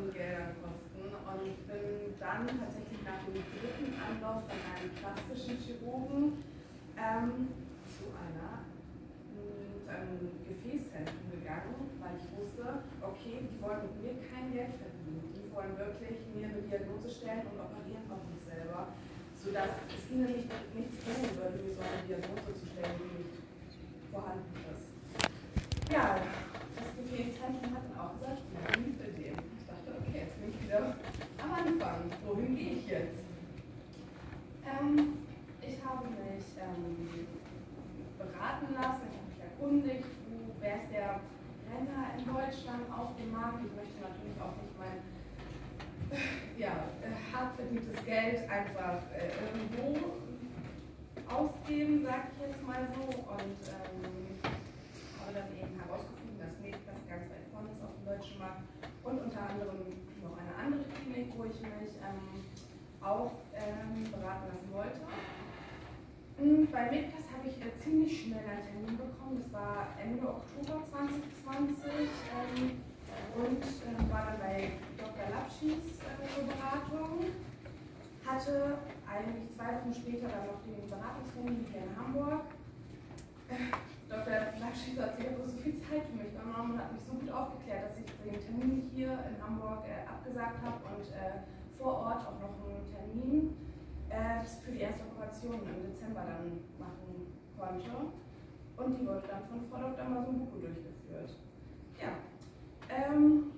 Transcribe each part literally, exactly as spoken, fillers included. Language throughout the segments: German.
Uni-Geldern kosten und bin dann tatsächlich nach dem dritten Anlauf von einem plastischen Chirurgen ähm, zu einer zu einem Gefäßzentrum gegangen, weil ich wusste, okay, die wollen mit mir kein Geld verdienen. Die wollen wirklich mir eine Diagnose stellen und operieren auch nicht selber, sodass es ihnen nicht, nichts bringen würde, mir so eine Diagnose zu stellen, die nicht vorhanden ist. Ja, das Gefäßzentrum hat dann auch gesagt, ja, liebe den. Ich dachte, okay, jetzt bin ich wieder am Anfang. Wohin gehe ich jetzt? Ähm, ich habe mich ähm, beraten lassen, ich habe mich erkundigt, wo, wer ist der Renner in Deutschland auf dem Markt. Ich möchte natürlich auch nicht mein ja, hart verdientes Geld einfach äh, irgendwo ausgeben, sage ich jetzt mal so. Und ähm, habe dann eben herausgefunden, dass Medica ganz weit vorne ist auf dem deutschen Markt und unter anderem noch eine andere Klinik, wo ich mich ähm, auch ähm, beraten lassen wollte. Bei Medica habe ich äh, ziemlich schnell einen Termin bekommen, das war Ende Oktober zwanzig zwanzig ähm, und äh, war dann bei Doktor Lapschis äh, zur Beratung. Hatte eigentlich zwei Wochen später dann noch den Beratungstermin hier in Hamburg. Doktor Lapschis hat sich so viel Zeit für mich genommen und hat mich so gut aufgeklärt, dass ich den Termin hier in Hamburg äh, abgesagt habe und äh, vor Ort auch noch einen Termin äh, für die erste Operation im Dezember dann machen konnte. Und die wurde dann von Frau Doktor Masumbuku durchgeführt. Ja, ähm,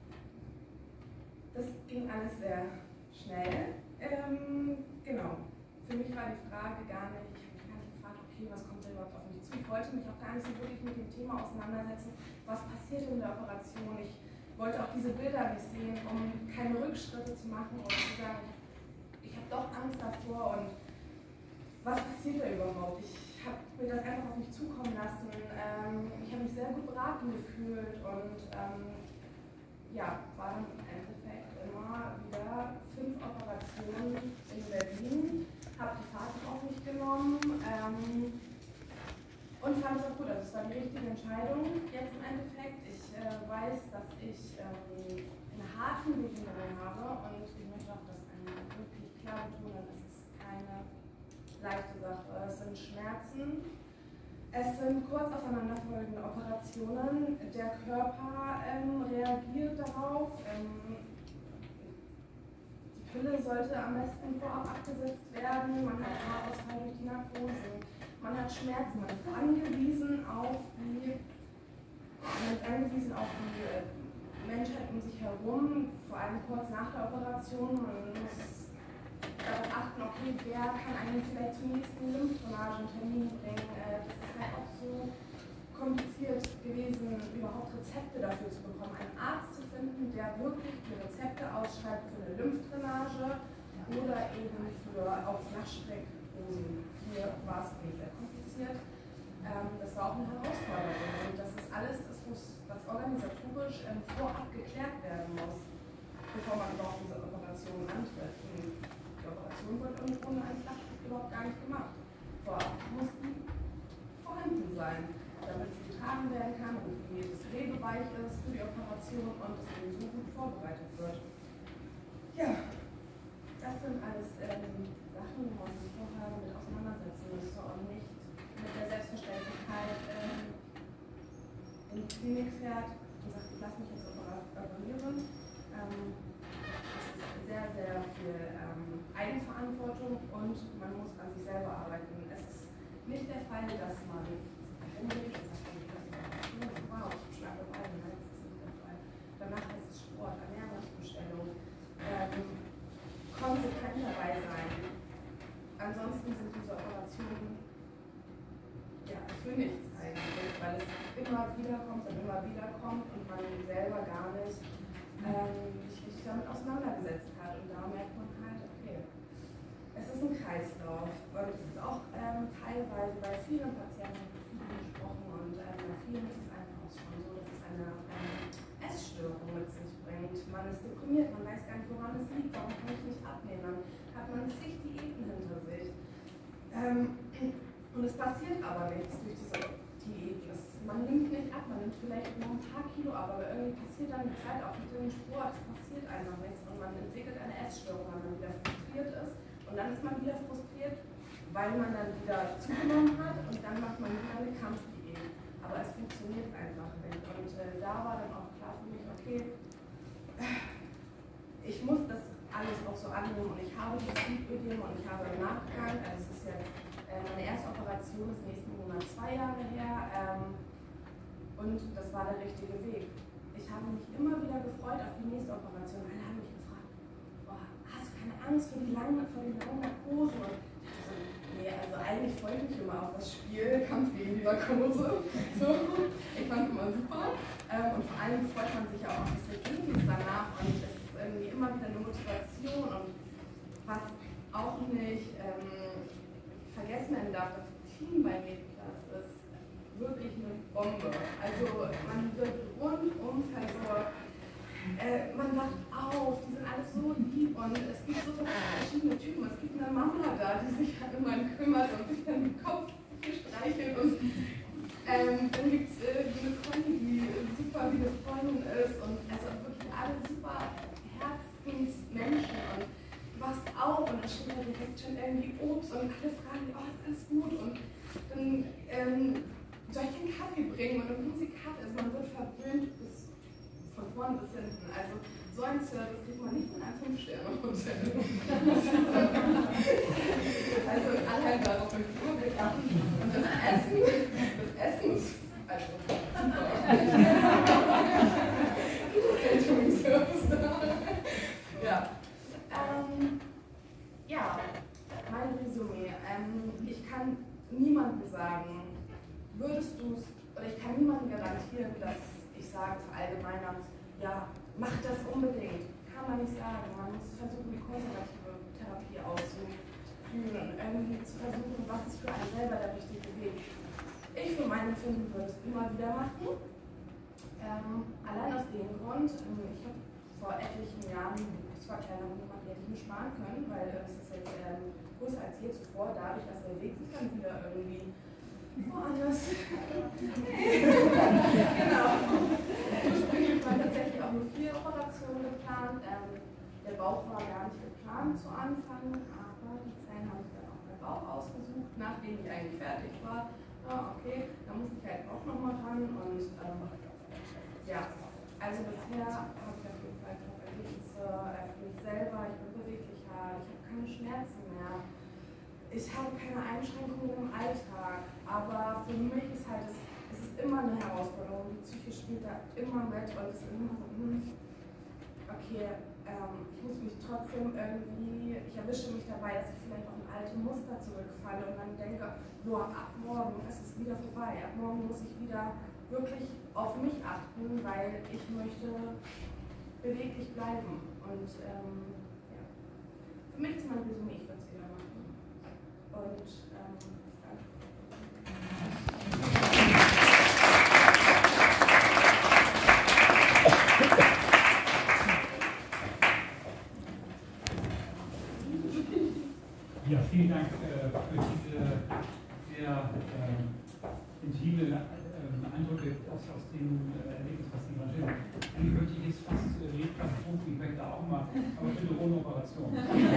das ging alles sehr schnell. Ähm, genau. Für mich war die Frage gar nicht, ich habe mich gar nicht gefragt, okay, was kommt denn überhaupt auf mich zu? Ich wollte mich auch gar nicht so wirklich mit dem Thema auseinandersetzen, was passiert in der Operation. Ich wollte auch diese Bilder nicht sehen, um keine Rückschritte zu machen und zu sagen, ich habe doch Angst davor und was passiert da überhaupt? Ich habe mir das einfach auf mich zukommen lassen. Ähm, ich habe mich sehr gut beraten gefühlt und ähm, ja, war dann im Endeffekt immer wieder fünf Operationen in Berlin, habe die Fahrt auf mich genommen ähm, und fand es auch gut. Also es war die richtige Entscheidung jetzt im Endeffekt. Ich äh, weiß, dass ich ähm, einen harten Weg hinter mir habe und ich möchte auch das einmal wirklich klar betonen, es ist keine leichte Sache. Es sind Schmerzen. Es sind kurz aufeinanderfolgende Operationen. Der Körper ähm, reagiert darauf. Ähm, die Pille sollte am besten vorab abgesetzt werden. Man hat Haarausfall durch die Narkose. Man hat Schmerzen. Man ist angewiesen auf die, man ist angewiesen auf die äh, Menschheit um sich herum, vor allem kurz nach der Operation. Man muss darauf achten, okay, wer kann einen vielleicht zum nächsten Lymphdrainage einen Termin bringen. Äh, das ist halt auch so kompliziert gewesen, überhaupt Rezepte dafür zu bekommen. Einen Arzt zu finden, der wirklich die Rezepte ausschreibt für eine Lymphdrainage oder eben für auch Flachstreckdosen. Hier war es wirklich sehr kompliziert. Ähm, das war auch eine Herausforderung und das ist alles das, was organisatorisch ähm, vorab geklärt werden muss, bevor man überhaupt diese Operation antritt. Und die Operation wird ohne einen Flachstreck überhaupt gar nicht gemacht. Vorab muss die vorhanden sein, damit sie getragen werden kann und das Regelweich ist für die Operation und es eben so gut vorbereitet wird. Ja, das sind alles ähm, Sachen, wo man sich vorher mit auseinandersetzen müsste und nicht mit der Selbstverständlichkeit ähm, in die Klinik fährt und sagt, ich lasse mich jetzt operieren. Ähm, das ist sehr, sehr viel ähm, Eigenverantwortung und man muss an sich selber arbeiten. Es ist nicht der Fall, dass man hingeht und sagt, ich lasse mich operieren. Wow, ich habe starke Beine. Nein, das ist nicht der Fall. Danach ist es Sport, Ernährungsumstellung, ähm, konsequent dabei sein. Ansonsten sind diese Operationen ja, für nichts eigentlich, weil es immer wieder kommt und immer wieder kommt und man selber gar nicht ähm, sich richtig damit auseinandergesetzt hat. Und da merkt man halt, okay, es ist ein Kreislauf und es ist auch ähm, teilweise bei vielen Patienten gesprochen und ähm, bei vielen ist es einfach auch schon so, dass es eine ähm, Essstörung mit sich bringt. Man ist deprimiert, man weiß gar nicht, woran es liegt, warum kann ich nicht abnehmen, hat man zig Diäten hinter sich. Ähm, Und es passiert aber nichts durch diese Diäten. Es man nimmt nicht ab, man nimmt vielleicht noch ein paar Kilo ab, aber irgendwie passiert dann die Zeit auch mit dem Sport, es passiert einfach nichts und man entwickelt eine Essstörung, weil man wieder frustriert ist und dann ist man wieder frustriert, weil man dann wieder zugenommen hat und dann macht man wieder eine Kampfdiät. Aber es funktioniert einfach nicht und äh, da war dann auch klar für mich, okay, ich muss das alles auch so annehmen und ich habe das Lipödem und ich habe im Nachgang, also es ist jetzt äh, meine erste Operation ist nächsten Monat zwei Jahre her ähm, und das war der richtige Weg. Ich habe mich immer wieder gefreut auf die nächste Operation. Alle haben mich gefragt, oh, hast du keine Angst vor, die lange, vor den langen Narkosen? Und ich so, nee, also eigentlich freue ich mich immer auf das Spiel, Kampf gegen die Narkose. So, ich fand es immer super ähm, und vor allem freut man sich ja auch auf das Ergebnis danach und es irgendwie immer wieder eine Motivation und was auch nicht ähm, vergessen werden darf, das Team bei Mediplas ist wirklich eine Bombe. Also man wird rundum versorgt, äh, man wacht auf, die sind alle so lieb und es gibt so viele verschiedene Typen. Es gibt eine Mama da, die sich halt immer kümmert und sich dann den Kopf gestreichelt und ähm, dann gibt es äh, eine Freundin, die super wie eine Freundin ist und also wirklich alle super Herzensmenschen und du wachst auf und dann steht da direkt schon irgendwie Obst und alle fragen, oh, ist alles gut und dann ähm, soll ich den Kaffee bringen und dann bringen sie Kaffee, also man wird verwöhnt bis von vorn bis hinten, also so ein Service kriegt man nicht in einem fünf Sterne Hotel. Also alle halt darauf im Überblick achten und das Essen, das Essen ist also super. Catering-Service da. Ja. Ähm, ja, mein Resümee. Ähm, ich kann niemandem sagen, würdest du es, oder ich kann niemandem garantieren, dass ich sage verallgemeinern, ja, mach das unbedingt. Kann man nicht sagen. Man muss versuchen, die konservative Therapie auszuführen und irgendwie zu versuchen, was ist für einen selber der richtige Weg. Ich für mein Empfinden würde es immer wieder machen. Ähm, allein aus dem Grund, ähm, ich habe vor etlichen Jahren Brustverkleinerung gemacht, die hätte ich mir sparen können, weil es ist jetzt ähm, größer als je zuvor, dadurch, dass der Weg sich dann wieder irgendwie woanders. Genau. Ursprünglich waren tatsächlich auch nur vier Operationen geplant. Ähm, der Bauch war gar nicht geplant zu Anfang, aber die Zellen haben sich dann auch beim Bauch ausgesucht, nachdem ich eigentlich fertig war. Ja, okay, da muss ich halt auch nochmal ran und ähm, ja, also bisher habe ich auf jeden Fall Top-Ergebnisse äh, für mich selber, ich bin beweglicher, ich habe keine Schmerzen mehr, ich habe keine Einschränkungen im Alltag, aber für mich ist halt, es, es ist immer eine Herausforderung, die Psyche spielt da immer mit und es ist immer so, hm, okay, ähm, ich muss mich trotzdem irgendwie, ich erwische mich dabei, dass ich vielleicht auch in alte Muster zurückfalle und dann denke, boah, ab morgen ist es wieder vorbei, ab morgen muss ich wieder wirklich auf mich achten, weil ich möchte beweglich bleiben und ähm, ja. Für mich ist mein Resümee, ich würde es wieder machen und ähm, danke. Ja, vielen Dank äh, für diese sehr äh, intime äh, Eindrücke aus, aus dem äh, Erlebnis, was Sie gerade haben. Eigentlich möchte ich jetzt fast äh, Lebensklasse Profi, ich da auch mal, aber bitte ohne Operation.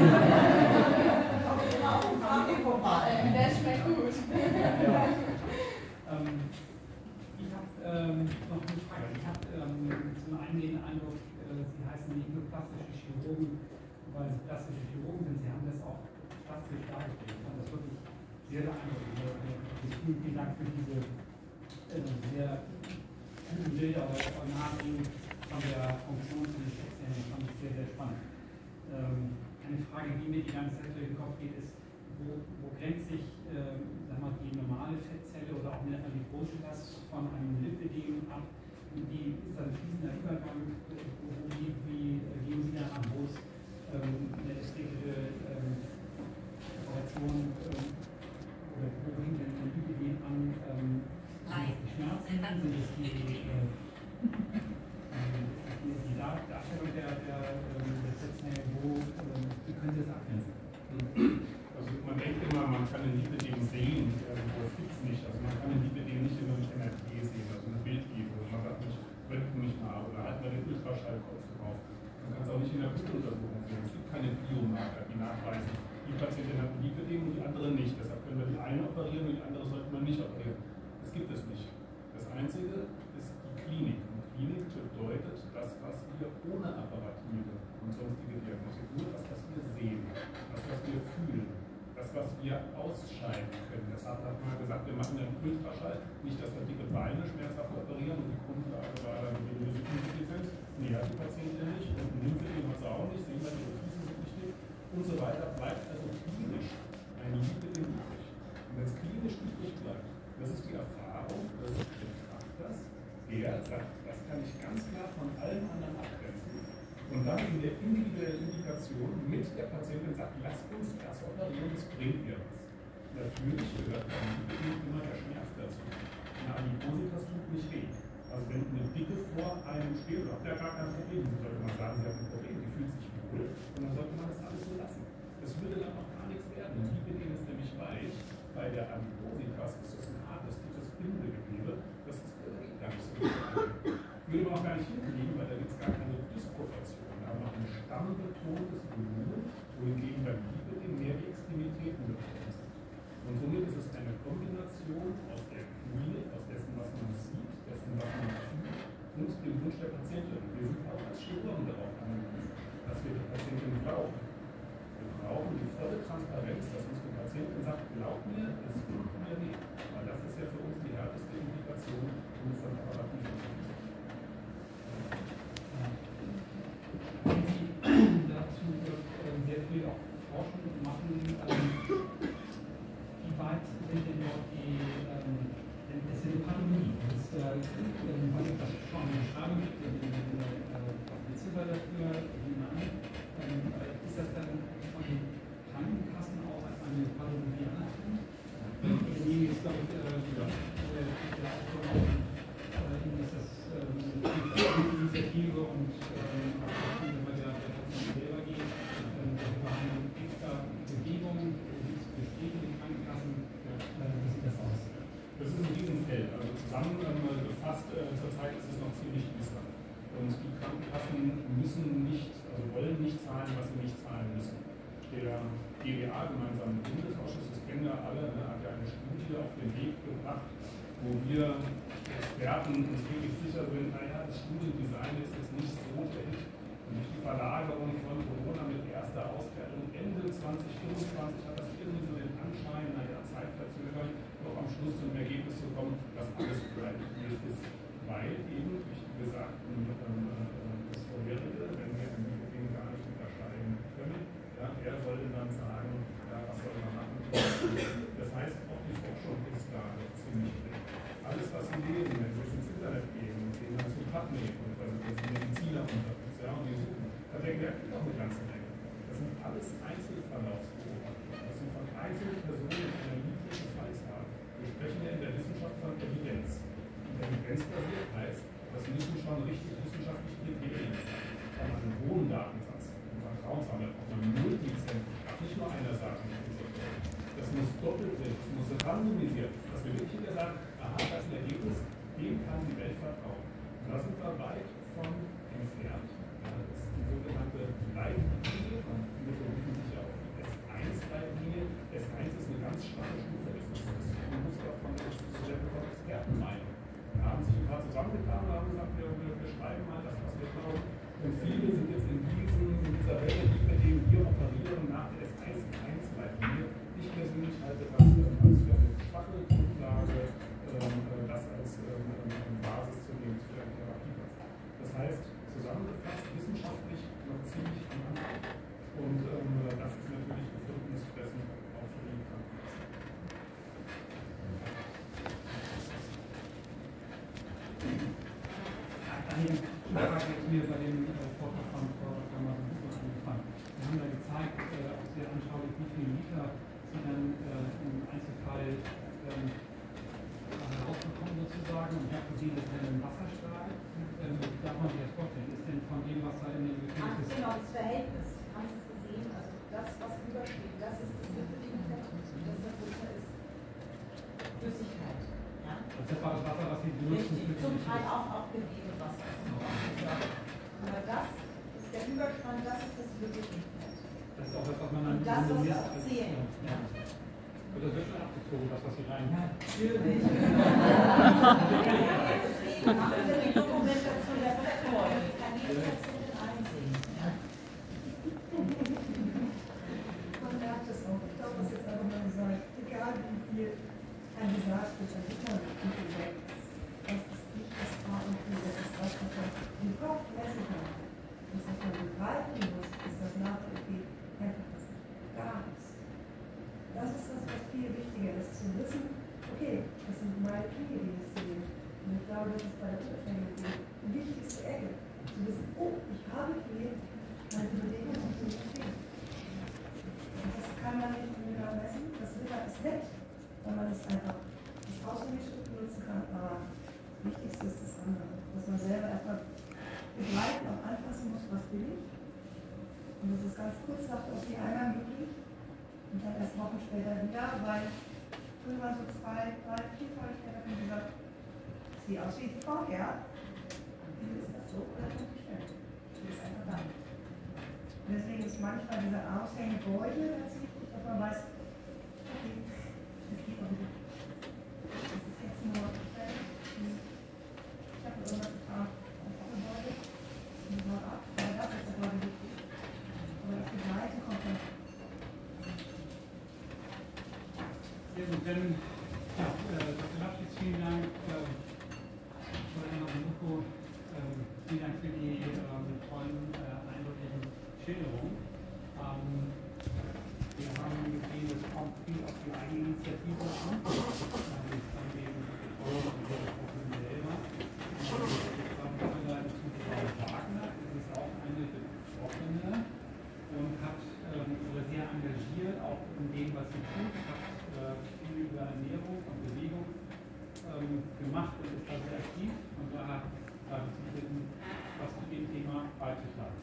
Der schmeckt gut. Ja. Ähm, ich habe ähm, noch eine Frage. Ich habe ähm, zum einen den Eindruck, äh, Sie heißen nicht nur plastische Chirurgen, weil Sie plastische Chirurgen sind, Sie haben das auch plastisch dargestellt. Ich fand das wirklich sehr beeindruckend. Vielen, vielen Dank für diese äh, sehr guten Bilder oder Ornaten von der Funktion von den Schätzen. Das fand ich sehr, sehr spannend. Ähm, eine Frage, die mir die ganze Zeit durch den Kopf geht, ist, wo, wo grenzt sich äh, sag mal, die normale Fettzelle oder auch eine Adipositas von einem Lipödem ab? Wie ist da ein fließender Übergang? Wie, wie äh, gehen Sie da an, wo es ähm, eine ästhetische ähm, Operation ähm, oder wo hängt denn ein Lipödem an? Ähm, sind es die Schmerzen? Sind es die, äh, die, die Darstellung der, der, der Fettzelle? Wo ähm, wie können Sie das abgrenzen? Also man denkt immer, man kann ein Lipödem sehen, das gibt es nicht. Also man kann ein Lipödem nicht in einem M R T sehen. Einzige ist die Klinik. Und Klinik bedeutet das, was wir ohne apparative und sonstige Diagnostik, nur das, was wir sehen, das, was wir fühlen, das, was wir ausscheiden können. Deshalb hat man gesagt, wir machen einen Ultraschall, nicht, dass wir dicke Beine schmerzhaft operieren und die Grundlage war dann die Insuffizient. Nee, hat die Patientin nicht und ein Lymphedem hat sie auch nicht, sehen wir, die Füße sind nicht dick und so weiter. Bleibt also klinisch ein Lymphedem übrig. Und wenn es klinisch übrig bleibt, das ist die Erfahrung des Betrachters, der sagt, das kann ich ganz klar von allen anderen abgrenzen. Und dann in der individuellen Indikation mit der Patientin sagt, lasst uns das operieren, das bringt mir was. Natürlich gehört immer der Schmerz dazu. Eine Adipositas tut nicht weh. Also wenn eine Dicke vor einem steht, habt ihr ja gar kein Problem. Dann sollte man sagen, sie hat ein Problem, die fühlt sich wohl. Und dann sollte man das alles so lassen. Das würde dann auch gar nichts werden. Und die Bedingung ist nämlich weich. Bei der Adipositas ist das ein hartes, dickes Bindegewebe. Das ist geht gar nicht so gut. Würde man auch gar nicht hinkriegen, weil da gibt es gar keine Disproportion. Da haben wir ein stammbetontes Volumen, wohingegen beim Lipidem mehr die Extremitäten betroffen sind. Und somit ist es eine Kombination aus der Klinik, aus dessen, was man sieht, dessen, was man fühlt, und dem Wunsch der Patientin. Wir sind auch als Chirurgen darauf angewiesen, dass wir die Patientin brauchen. Wir brauchen die volle Transparenz, dass unsere Patientin sagt, glaub mir, es tut mir weh. Weil das ist ja für uns die härteste Indikation, um es dann apparativ zu machen. Wenn Sie dazu sehr viel auch forschen und machen, wie weit sind denn dort die, das ist eine Pandemie, das ist, was ich das schon beschreiben gibt, die Ziffer dafür, ist das dann von den Krankenkassen auch als eine Pathologie anerkannt? Die ist, glaube ich, der Aufbau, ist das Initiative und bei der selber geht, darüber eine extra Bewegung, die es besteht in den Krankenkassen. Wie sieht das aus? Das ist ein Riesenfeld. Also zusammengefasst, äh, zurzeit ist es noch ziemlich düster. Und die Krankenkassen müssen nicht, also wollen nicht zahlen, was sie nicht zahlen müssen. Der G B A, gemeinsame Bundesausschuss, das kennen wir alle, ne, hat ja eine Studie auf den Weg gebracht, wo wir Experten uns wirklich sicher sind, naja, das Studiendesign ist jetzt nicht so der Hit. Und durch die Verlagerung von Corona mit erster Auswertung Ende zwanzig fünfundzwanzig hat das irgendwie so den Anschein, naja, Zeitverzögern, doch am Schluss zum Ergebnis zu kommen, dass alles bleibt, wie es ist. Weil eben, wie gesagt, das Vorherige, wenn wir in die Dinge gar nicht unterscheiden können, ja, er sollte dann sagen, ja, was soll man machen? Das heißt, auch die Forschung ist da ziemlich drin. Alles, was Sie lesen, wenn Sie ins Internet gehen und gehen dann zu PubMed und dann sind Mediziner unterwegs, ja, und die suchen, da denken wir, auch eine ganze Menge. Das sind alles Einzelverlaufsbeobachtungen. Das sind von einzelnen Personen in einer niedrigen Fallzahl. Wir sprechen ja in der Wissenschaft von Evidenz. Und evidenzbasiert heißt, das müssen schon richtig wissenschaftliche Kriterien sein. Da haben wir einen hohen Datensatz, einen Vertrauenshandel, auch eine Multizentren. Nicht nur einer sagen, das muss doppelt sein, das muss randomisiert. Dass wir wirklich wieder sagen, aha, das ist ein Ergebnis, dem kann die Welt vertrauen. Und da sind wir weit von entfernt. Ja, das ist die sogenannte Leitlinie, und viele berufen sich ja auf die S eins Leitlinie. S eins ist eine ganz schwache Stufe, das ist ein Muster von der Expertenmeinung. Da haben sich ein paar zusammengetan und haben gesagt, wir, wir schreiben mal das, was wir brauchen. Und viele sind jetzt in, diesen, in dieser Welle, die mit denen wir operieren, nach der S eins Leitlinie. Ich persönlich halte das als für eine schwache Grundlage, ähm, das als ähm, Basis zu nehmen für eine Therapie. Das heißt, zusammengefasst, wissenschaftlich noch ziemlich am Anfang. Und ähm, das ist natürlich gefundenes Fressen auch für die Krankenkassen. Eine Frage ist mir bei dem Vortrag von Frau Doktor Masenhuber angefangen. Wir haben da gezeigt, äh, auch sehr anschaulich, wie viele Liter Sie dann äh, im Einzelfall ähm, herausbekommen sozusagen. Und ich habe gesehen, das ist ein Wasserstrahl. Ähm, darf man sich das vorstellen? Ist denn von dem, was da in dem Gefäß ist? Genau, das Verhältnis. Haben Sie es gesehen? Also das, was übersteht, das ist das Lipidem-Fett. Das darunter ist Flüssigkeit. Ja? Das war das Wasser, was Sie benutzen. Richtig, zum Teil auch, auch Gewebewasser. Aber das ist der Überspann, das ist das Lipidem-Fett. Das ist auch das, was man dann und das, was wir misst. auch sehen. Ja. Und das wird schon abgezogen, das, was Sie rein. Natürlich. die Dokumentation der Faktor, die kann jede Patientin einsehen. Man merkt es auch. Ich glaube, was jetzt einfach mal gesagt, egal wie viel ein gesagt wird, ein Internet weg ist. Das ist nicht das A und O, das ist das, was man im Kopf messen kann. Das, was man begreifen muss, ist das nachher, okay, einfach das gar nichts. Das ist das, was viel wichtiger ist, zu wissen, okay, das sind meine Knie, die ich sehe. Und ich glaube, das ist bei der Unterstände die wichtigste Ecke. Zu wissen, oh, ich habe Knie, meine Bewegung ist nicht stehen. Und das kann man nicht genau messen, das ist nett, weil man es einfach das Außengeschritt benutzen kann, aber das Wichtigste ist das andere, dass man selber erstmal begreifen und anfassen muss, was will ich. Und das ist ganz kurz nach okay, einmal möglich und dann erst Wochen später wieder, weil früher so zwei, drei, vier Tage später haben gesagt, sieht aus wie vorher. Wie ist das so? Oder kann ich stellen? Das ist einfach da. Und deswegen ist manchmal dieser aushängende Beutel ganz wichtig, dass man weiß, okay, das geht auch wieder. Das ist jetzt nur, ich habe irgendwas getan, einfach ein Beutel, und mal ab, weil das ist der Beutel wichtig. Aber auf die Seite kommt dann. Sehr gut, dann, ja, äh, Doktor Lapschitz, vielen Dank. Äh, Nico, äh, vielen Dank für die ähm, tollen, äh, eindeutigen Schilderungen. Ähm, wir haben gesehen, es kommt viel auf die Eigeninitiative an, ähm, von dem Betreuer und der Betroffenen selber. Und ich glaube, zu Frau Wagner ist es auch eine Betroffene und hat ähm, oder sehr engagiert, auch in dem, was sie tut, hat äh, viel über Ernährung und Bewegung ähm, gemacht und ist da sehr aktiv. Und daher darf ich Sie bitten, was zu dem Thema beizutragen.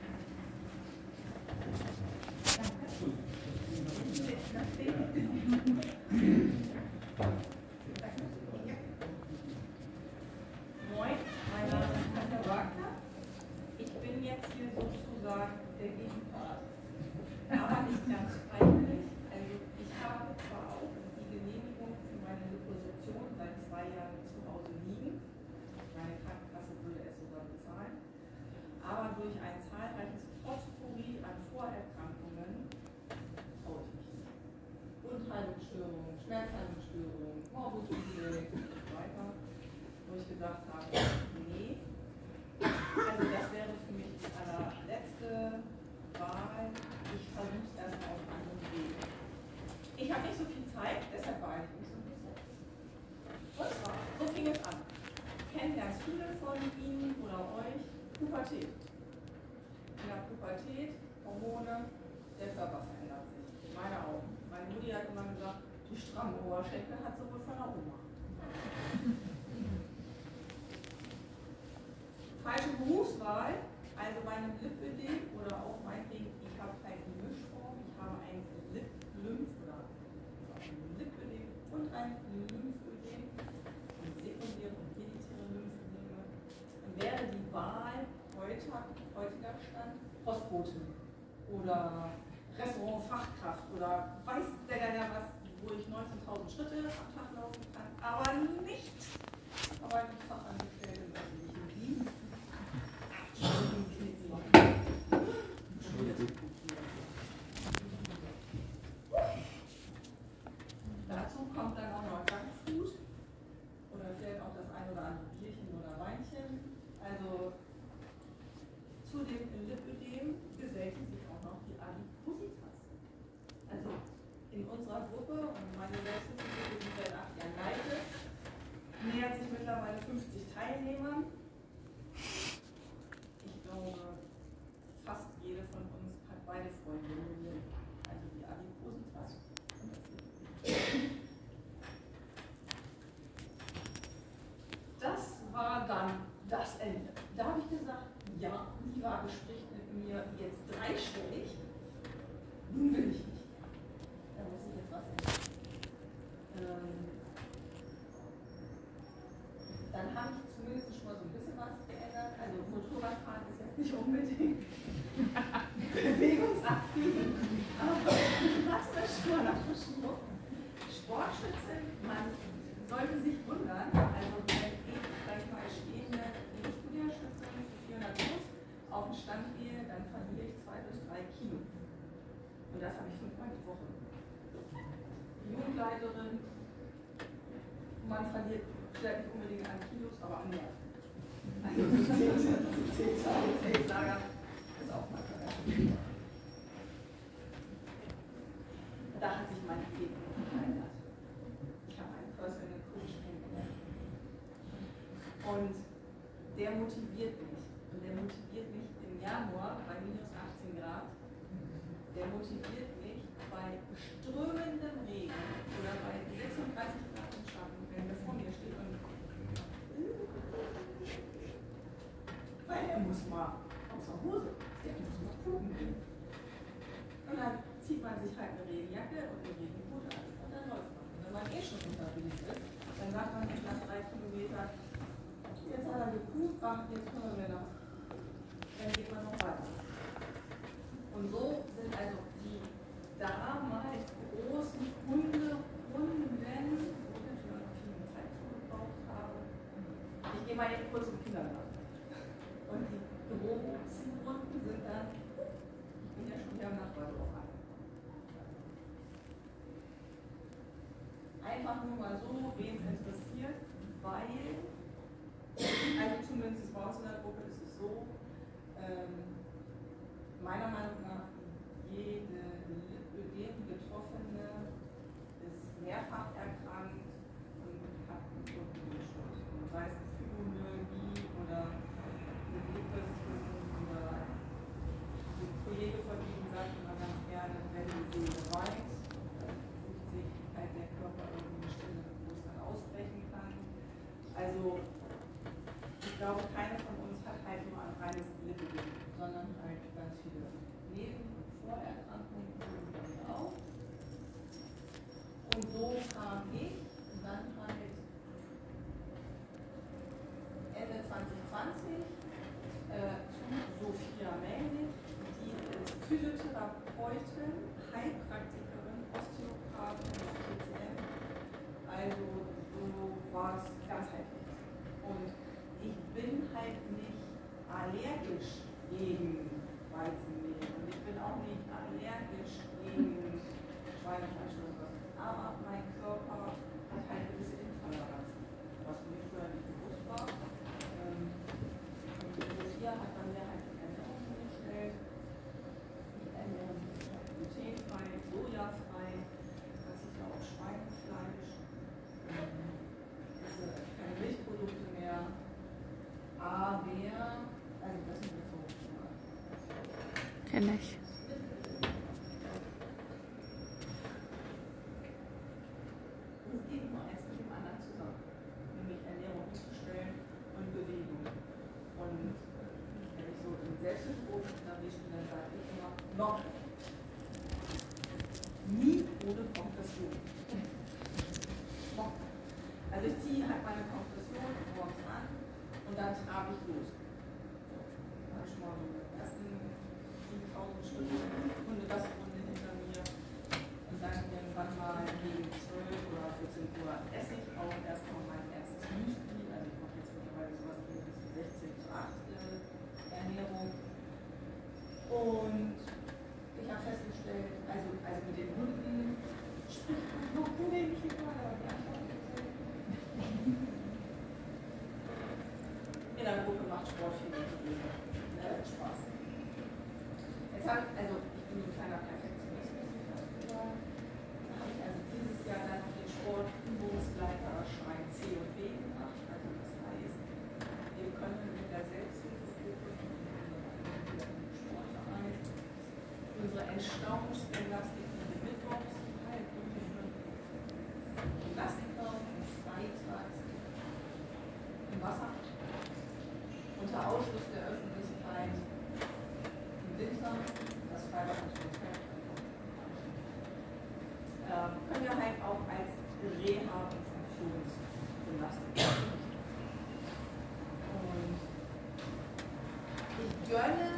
Moin, mein Name ist Katja Wagner. Ich bin jetzt hier sozusagen der Gegenpart, aber nicht ganz freiwillig. Also ich habe zwar auch die Genehmigung für meine Liposuktion seit zwei Jahren zu Hause liegen. Meine Krankenkasse würde es sogar bezahlen. Aber durch ein zahlreiches Potpourri an Vorerkrankungen traue ich mich nicht. Grundhaltungsstörungen, Schmerzhaltungsstörungen, Morbus Ungeleck und so weiter, wo ich gesagt habe, nee. Also das wäre für mich die allerletzte Wahl. Ich versuche es erstmal auf anderen Wegen. Ich habe nicht so viel Zeit, deshalb beeile ich mich so ein bisschen. Und zwar, so fing es an. Kennen ganz viele von Ihnen oder euch Pubertät. In der Pubertät, Hormone, der Körper verändert sich. Meine Augen. Meine Mutti hat immer gesagt, die strammen Oberschenkel hat sie wohl von der Oma. Falsche Berufswahl, also bei einem Lipödem oder auch meinetwegen, ich habe eine Mischform, ich habe ein Lip-Lymph oder ein Lipödem und ein Lymphödem, und sekundäre und tertiäre Lymphödeme, dann wäre die Wahl heute, heutiger Stand Postbotin oder Restaurantfachkraft oder weiß der Geier was, wo ich neunzehntausend Schritte am Tag laufen kann, aber nicht Verwaltungsfachangestellte im öffentlichen Dienst. Dazu kommt dann auch noch Junkfood oder vielleicht auch das ein oder andere Bierchen oder Weinchen. Also zu dem Lipödem gesellte sich auch noch die Adipositas. Also in unserer Gruppe, und meine Selbsthilfegruppe, die seit acht Jahren leite, nähert sich mittlerweile fünfzig Teilnehmern. Ich glaube, fast jede von uns hat beide Freundinnen, also die Adipositas. Das war dann das Ende. Da habe ich gesagt, ja, die Waage spricht mit mir jetzt dreistellig. Nun will ich nicht. Da muss ich jetzt was ändern. Ähm, dann habe ich zumindest schon mal so ein bisschen was geändert. Also Motorradfahren ist jetzt nicht unbedingt bewegungsaffin, aber was für Spur nach frischen Luft. Sportschütze, man sollte sich wundern, also wenn ich, sag ich mal, als drei Kilo. Und das habe ich fünfmal die Woche. Jugendleiterin, man verliert vielleicht nicht unbedingt an Kilos, aber an Nerven. Also zehn Tage, zehn Lager ist auch mal verwertet. Da hat sich mein Leben verändert. Ich habe einen Personal Coach kennengelernt. Und der motiviert mich. Und der motiviert mich im Januar bei minus achtzehn Grad. Der motiviert mich bei strömendem Regen oder bei sechsunddreißig Grad im Schatten, wenn der vor mir steht und weil er muss mal aus der Hose, der muss mal gucken gehen. Und dann zieht man sich halt eine Regenjacke und eine Regenhut an und dann läuft man. Und wenn man eh schon unterwegs ist, dann sagt man nicht nach drei Kilometern, jetzt hat er gekuht, ach, jetzt können wir nach. Dann geht man noch weiter. Und so sind also die damals großen Hunderunden, wo ich natürlich noch viel Zeit für gebraucht habe. Ich gehe mal eben kurz im Kindergarten. Und die großen Runden sind dann, ich bin ja schon wieder am Nachweishof an. Einfach nur mal so, wen es interessiert, weil, also zumindest bei uns in der Gruppe ist es so, ähm, meiner Meinung nach, jede Lipödem-Betroffene ist mehrfach erkrankt und hat einen Rückenschutz. Und sei es Fibromyalgie oder eine Depression oder ein Kollege von Ihnen sagt immer ganz gerne, wenn die Seele weint, dann sucht sich halt der Körper irgendwie eine Stelle, wo es dann ausbrechen kann. Also ich glaube, keiner von uns hat halt nur ein reines Lipödem, sondern halt ganz viele Neben- und Vorerkrankungen irgendwie auch. Und so kam ich dann halt Ende zwanzig zwanzig äh, zu Sophia Melnick, die ist Physiotherapeutin, Heilpraktikerin, Osteopathin, T C M. Also so war es ganzheitlich. Und ich bin halt nicht allergisch gegen Weizenmehl und ich bin auch nicht allergisch gegen Schweinefleisch oder was. Aber mein Körper hat halt gewisse Intoleranzen, was mir früher nicht bewusst war. Ähm, und Sophia hat dann mir halt die Ernährung umgestellt. Ich ernähre mich glutenfrei, sojafrei, verzichte auf Schweinefleisch, ähm, esse keine Milchprodukte mehr. Aber, also das sind jetzt so. Kenn ich. Es geht nur eins mit dem anderen zusammen, nämlich Ernährung umzustellen und Bewegung. Und wenn ich so in Selbstgesprächen unterwegs bin, dann sage ich immer, noch nie ohne Kompression. Noch. Also ich ziehe halt meine Kompression morgens an und dann trabe ich los. Dann schon mal so die ersten siebentausend Schritte, Runde das Runde hinter mir. Und dann irgendwann mal gegen zwölf oder vierzehn Uhr esse ich auch erstmal mein erstes Müsli. Also ich mache jetzt mittlerweile sowas wie sechzehn zu acht äh, Ernährung. Und ich habe festgestellt, also, also mit den Hunden, sprich noch du den Kinder, aber die Antwort in der Gruppe macht Sport viel äh, Spaß. Jetzt habe ich, also ich bin ein kleiner Perfektionist, muss ich dazu sagen. Da habe ich also dieses Jahr dann den Sportübungsleiter Schrein C und B gemacht. Also das heißt, wir können mit der Selbsthilfegruppe von unserem Sportverein unsere Entstauungsgymnastik mit Mittwochs halt durchführen. Gymnastiker und freitags im Wasser. Unter Ausschluss der Öffentlichkeit im Winter, das Freibad natürlich ähm, können wir halt auch als Reha- und Funktionsgymnastik. Und ich gönne